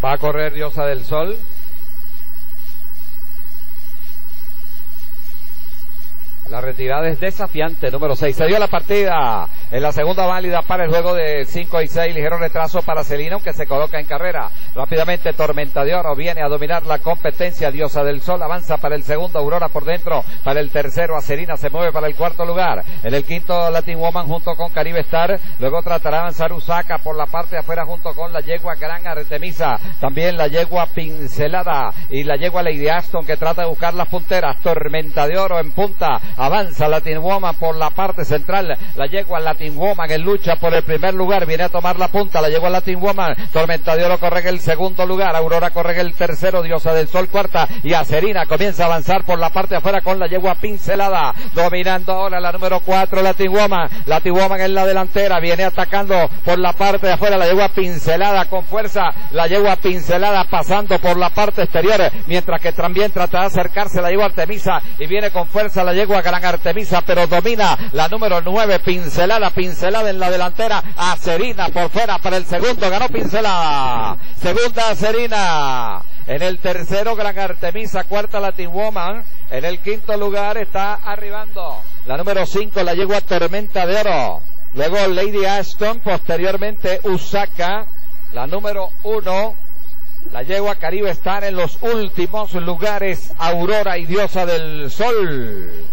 Va a correr Diosa del Sol. La retirada es desafiante, número 6. Se dio la partida en la segunda válida para el juego de 5 y 6. Ligero retraso para Celina, aunque se coloca en carrera. Rápidamente Tormenta de Oro viene a dominar la competencia. Diosa del Sol avanza para el segundo. Aurora por dentro para el tercero. Acerina se mueve para el cuarto lugar. En el quinto Latin Woman junto con Caribe Star. Luego tratará de avanzar Usaka por la parte de afuera junto con la yegua Gran Artemisa. También la yegua Pincelada y la yegua Lady Aston, que trata de buscar las punteras. Tormenta de Oro en punta. Avanza Latin Woman por la parte central. La yegua Latin Woman en lucha por el primer lugar. Viene a tomar la punta. La yegua Latin Woman. Tormenta de Oro corre en el segundo lugar. Aurora corre en el tercero. Diosa del Sol cuarta. Y Acerina comienza a avanzar por la parte de afuera con la yegua Pincelada. Dominando ahora la número 4 Latin Woman. Latin Woman en la delantera. Viene atacando por la parte de afuera. La yegua Pincelada con fuerza. La yegua Pincelada pasando por la parte exterior. Mientras que también trata de acercarse la yegua Artemisa. Y viene con fuerza la yegua Gran Artemisa, pero domina la número 9 Pincelada en la delantera. Acerina por fuera para el segundo, ganó Pincelada, segunda Acerina, en el tercero Gran Artemisa, cuarta Latin Woman, en el quinto lugar está arribando la número 5 la yegua Tormenta de Oro, luego Lady Aston, posteriormente Usaka, la número 1 la yegua Caribe Star, en los últimos lugares Aurora y Diosa del Sol.